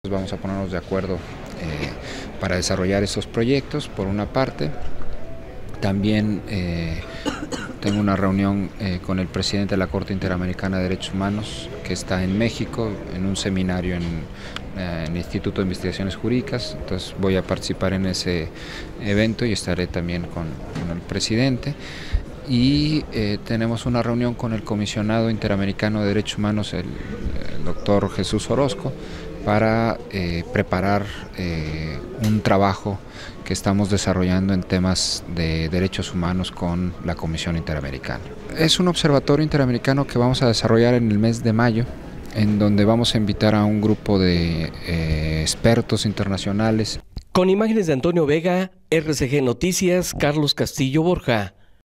Vamos a ponernos de acuerdo para desarrollar estos proyectos, por una parte. También tengo una reunión con el presidente de la Corte Interamericana de Derechos Humanos, que está en México, en un seminario en el Instituto de Investigaciones Jurídicas. Entonces voy a participar en ese evento y estaré también con el presidente. Y tenemos una reunión con el comisionado interamericano de Derechos Humanos, el doctor Jesús Orozco, para preparar un trabajo que estamos desarrollando en temas de derechos humanos con la Comisión Interamericana. Es un observatorio interamericano que vamos a desarrollar en el mes de mayo, en donde vamos a invitar a un grupo de expertos internacionales. Con imágenes de Antonio Vega, RCG Noticias, Carlos Castillo Borja.